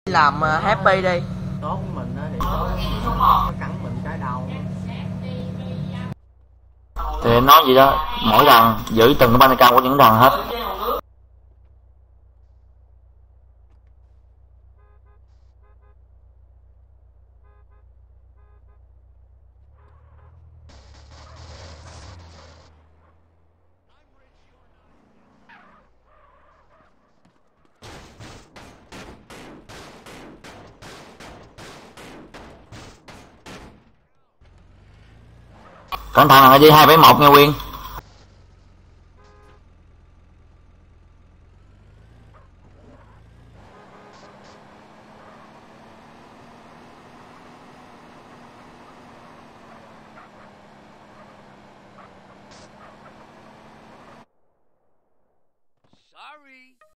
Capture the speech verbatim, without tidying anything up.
làm uh, happy đi. Tốt với mình á thì tốt, nó cắn mình cái đầu. Thì em nói gì đó, mỗi lần giữ từng cái banh cao của những đòn hết. Cẩn thận là đi hai bảy một nha Quyên.